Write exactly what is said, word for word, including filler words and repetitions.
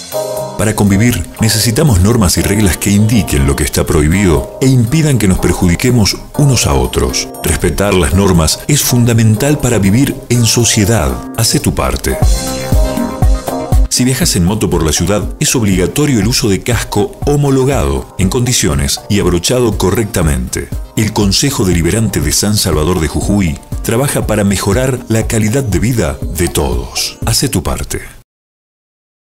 Para convivir, necesitamos normas y reglas que indiquen lo que está prohibido e impidan que nos perjudiquemos unos a otros. Respetar las normas es fundamental para vivir en sociedad. Hacé tu parte. Si viajas en moto por la ciudad, es obligatorio el uso de casco homologado, en condiciones y abrochado correctamente. El Consejo Deliberante de San Salvador de Jujuy trabaja para mejorar la calidad de vida de todos. Hacé tu parte.